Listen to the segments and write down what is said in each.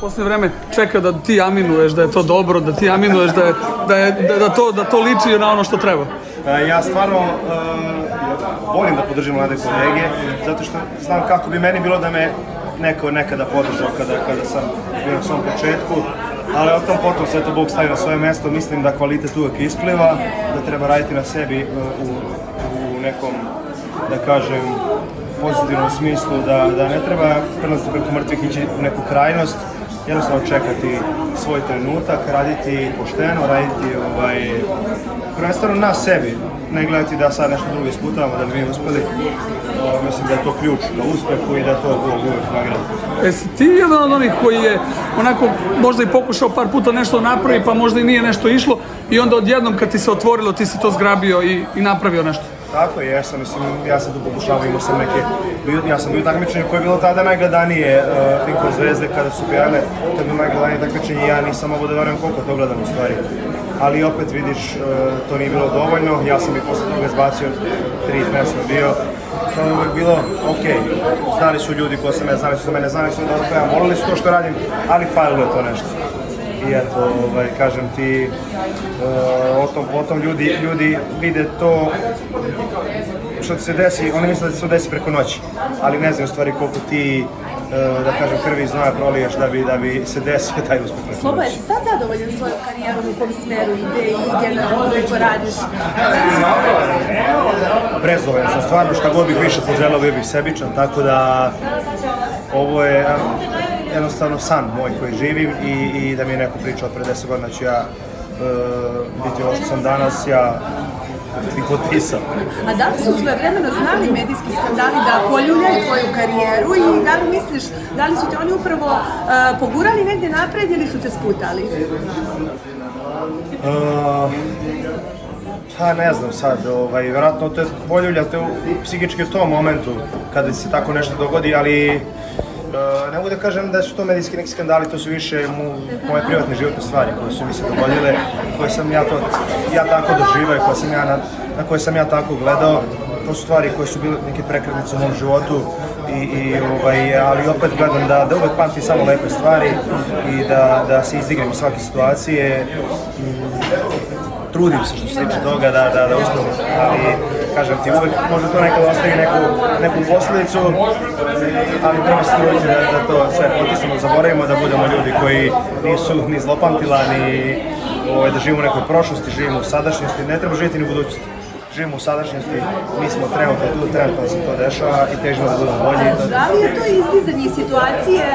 posljednje vreme čeka da ti aminuješ da je to dobro, da ti aminuješ da to liči na ono što treba? Ja stvarno volim da podržim mlade kolege, zato što znam kako bi meni bilo da me neko nekada podržao kada sam bio na svom početku, ali o tom potom sve to Bog stavi na svoje mesto. Mislim da kvalitet uvek ispliva, da treba raditi na sebi u nekom, da kažem, pozitivnom smislu, da ne treba prelaziti preko mrtvih ići u neku krajnost, jednostavno čekati svoj trenutak, raditi pošteno, raditi prvenstveno na sebi, ne gledati da sad nešto drugo isputavamo da bi mi uspeli. Mislim da je to ključ ka uspehu i da to Bog uvek nagradi. Jesi ti jedan od onih koji je onako možda i pokušao par puta nešto napravi, pa možda i nije nešto išlo i onda odjednom kad ti se otvorilo ti si to zgrabio i napravio nešto? Tako je, ja sam tu pokušavao, imao sam ja sam bio takmičenje koje je bilo tada najgledanije Pinkove zvezde kada su pijale, to je bilo najgledanije takmičenje i ja nisam mogao da verujem koliko to gledam u stvari. Ali opet vidiš, to nije bilo dovoljno, ja sam i posle toga izbacio 3 pesme bio. To je uvek bilo okej, znali su ljudi koji sam ja, znali su za mene, znali su da pevam, volili su to što radim, ali falilo je to nešto. I eto, kažem ti, potom ljudi vide to što ti se desi, oni misle da se to desi preko noći, ali ne znam u stvari koliko ti, da kažem, krvi i znoja proliješ da bi se desio taj uspeh preko noći. Sloba, jesi sad zadovoljan svojom karijerom, u kom smeru ide i generalno koliko radiš? Prezadovoljan sam, stvarno, šta god bih više poželao, bio bih sebičan, tako da ovo je jednostavno san moj koji živim i da mi je neko pričao od pre 10 godina ću ja biti ovo što sam danas, ja bih potpisao. A da li su svojevremeno znali medijski skandali da poljuljaju tvoju karijeru i da li misliš, da li su te oni upravo pogurali negdje napred ili su te sputali? Pa ne znam sad, vjerojatno te poljuljate psihički u tom momentu kada se tako nešto dogodi, ali ne mogu da kažem da su to medijski neki skandali, to su više moje privatne životne stvari koje su mi se dogodile, koje sam ja tako doživao i na koje sam ja tako gledao. To su stvari koje su bile neke prekretnice u mom životu, ali opet gledam da uvek pamtim samo lepe stvari i da se izdignem iz svake situacije. Trudim se što se tiče toga da uspem, ali kažem ti, uvek možda to nekada ostavi neku posledicu, ali treba se truditi da to sve potisnemo, zaboravimo, da budemo ljudi koji nisu ni zlopamtila, ni da živimo u nekoj prošlosti, živimo u sadašnjosti, ne treba živjeti ni u budućnosti. Živimo u sadašnjosti, mi smo trenutno tu, trenutno se to dešava i težimo da budemo bolji. Da li je to izdizanje situacije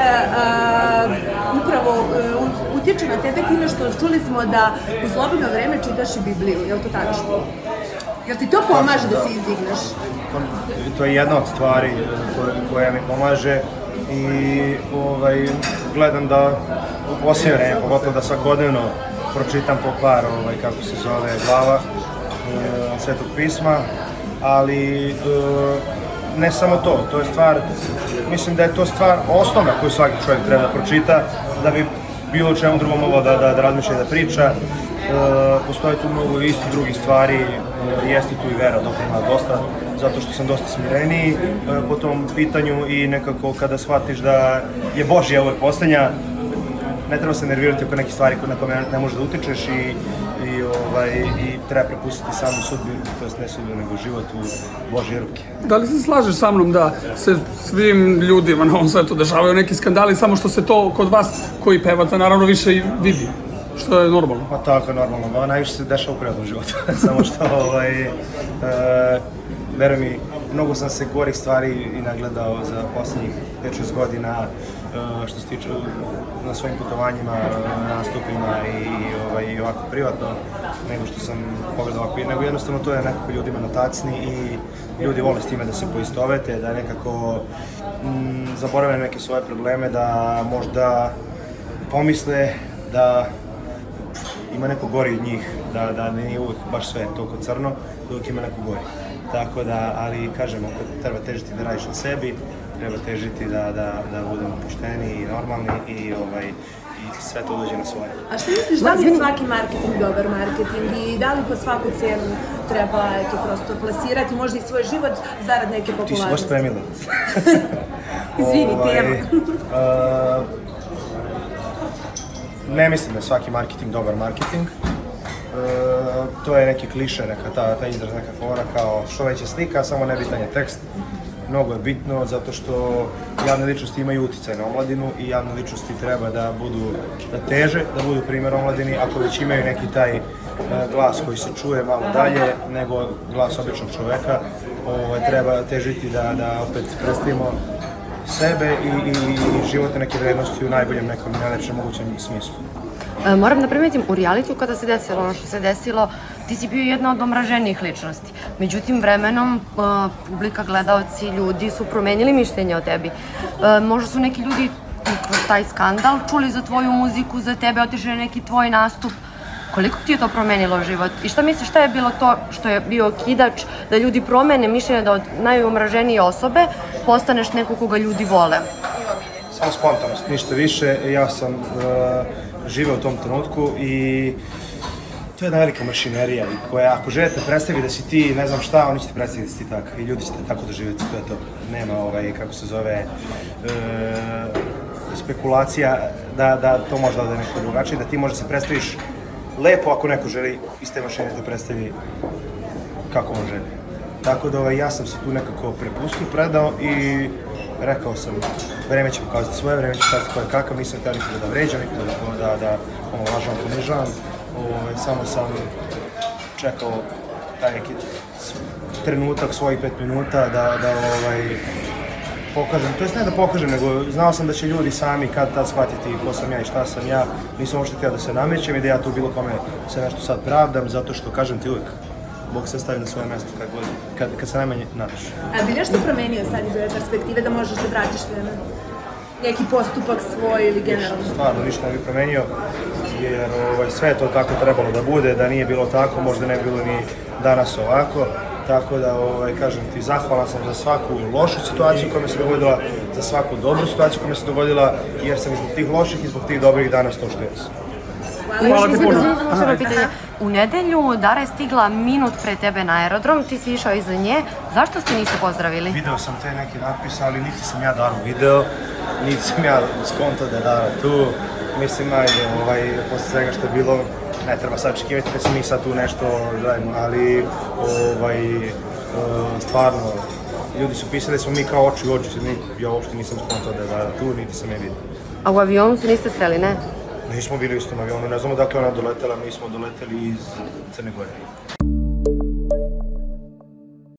upravo utječe na tebe time što čuli smo da u slobodno vreme čitaš i Bibliju, je li to tačno? Jel ti to pomaže da se izdigneš? To je jedna od stvari koja mi pomaže i gledam da u posljednje vreme, pogotovo da svakodnevno pročitam po par, kako se zove, glava Svetog pisma, ali ne samo to je stvar, mislim da je to stvar osnovna koju svaki čovjek treba da pročita da bi bilo čemu drugom mogao da razmišlja i da priča. Postoje tu mnogo isto drugih stvari, jeste tu i vera doprema dosta, zato što sam dosta smireniji po tom pitanju i nekako kada shvatiš da je Božja uvek poslednja, ne treba se nervirati oko nekih stvari na koje ne možeš da utičeš i treba prepustiti samu sudbinu, to jest ne sudbinu, nego život u Božje ruke. Da li se slažeš sa mnom da se svim ljudima na ovom svetu dešavaju neki skandali, samo što se to kod vas koji pevate naravno više i vidi, što je normalno? Pa tako je normalno, najviše se dešava u privatnom životu, samo što, veruj mi, mnogo sam se gorih stvari i nagledao za poslednjih 5-6 godina što se tiče na svojim putovanjima, nastupima i ovako privatno, nego što sam pogledao ovako, nego jednostavno to je nekako ljudima natacni i ljudi vole s time da se poistovete, da nekako zaborave neke svoje probleme, da možda pomisle da ima neko gori od njih, da nije uvek baš sve toliko crno, da uvek ima neko gori. Tako da, ali kažem, opet treba težiti da radiš na sebi, treba težiti da budemo pošteni i normalni i sve to dođe na svoje. A što misliš, da li je svaki marketing dobar marketing i da li po svaku cenu treba prosto plasirati možda i svoj život zarad neke popularnosti? Ti si baš spremila. Izvini, tema. ne mislim da je svaki marketing dobar marketing. To je neki kliše, neka ta izraz, neka fora kao što veća slika, samo nebitan je tekst. Mnogo je bitno zato što javne ličnosti imaju uticaj na omladinu i javne ličnosti treba da teže, da budu primjer omladini, ako već imaju neki taj glas koji se čuje malo dalje nego glas običnog čoveka, treba težiti da opet predstavimo sebe i životne neke vrednosti u najboljem nekom najlepšem mogućem smislu. Moram da primetim, u realitiju kada se desilo ono što se desilo, ti si bio jedna od omraženijih ličnosti. Međutim, vremenom publika, gledaoci, ljudi su promenili mišljenje o tebi. Možda su neki ljudi kroz taj skandal čuli za tvoju muziku, za tebe, otišli na neki tvoj nastup. Koliko ti je to promenilo život? I šta misliš, šta je bilo to što je bio okidač da ljudi promene mišljenje, da od najomraženije osobe postaneš neko koga ljudi vole? Samo spontanost, ništa više. Ja sam živeo u tom trenutku i to je jedna velika mašinerija koja ako želite predstaviti da si ti ne znam šta, oni ćete predstaviti da si ti tak i ljudi ćete tako doživjeti, to je to. Nema kako se zove spekulacija da to može da je nešto drugačije, da ti možda se predstaviš lepo ako neko želi iz te mašine da predstavi kako on želi. Tako da ja sam se tu nekako prepustio, predao i rekao sam, vreme će pokazati svoje, vreme će pokazati ko je kakav, nisam htio nikoga da vređam, nikoga da lažam, ponižavam. Samo sam čekao taj neki trenutak, svojih 5 minuta da pokažem, to jest ne da pokažem, nego znao sam da će ljudi sami kad tad shvatiti ko sam ja i šta sam ja, nisam uopšte htio da se namećem i da ja tu bilo kome se nešto sad pravdam, zato što kažem ti uvek, Bog se stavi na svoje mesto kad se najmanje nadaš. A bi nešto promenio sad iz ove perspektive da možeš da vratiš vreme? Neki postupak svoj ili generalno? Stvarno, ništa ne bi promenio, jer sve je to tako trebalo da bude, da nije bilo tako, možda ne bi bilo ni danas ovako. Tako da, kažem ti, zahvalan sam za svaku lošu situaciju koja mi se dogodila, za svaku dobru situaciju koja mi se dogodila, jer sam i zbog tih loših i zbog tih dobrih danas to što jesam. Hvala ti puno. U nedelju Dara je stigla minut pre tebe na aerodrom, ti si išao iza nje, zašto ste niste pozdravili? Video sam te neki natpis, ali niti sam ja Daru video, niti sam ja skontao da je Dara tu. Mislim, ajde, posle svega što je bilo, ne treba sad očekivati da se mi sad tu nešto radimo, ali stvarno, ljudi su pisali da smo mi kao oči u oči, ja uopšte nisam skontao da je Dara tu, niti sam je vidio. A u avionu se niste sreli, ne? Nismo bili u istom avionu, ne znamo dakle ona doletela, mi smo doleteli iz Crne Gore.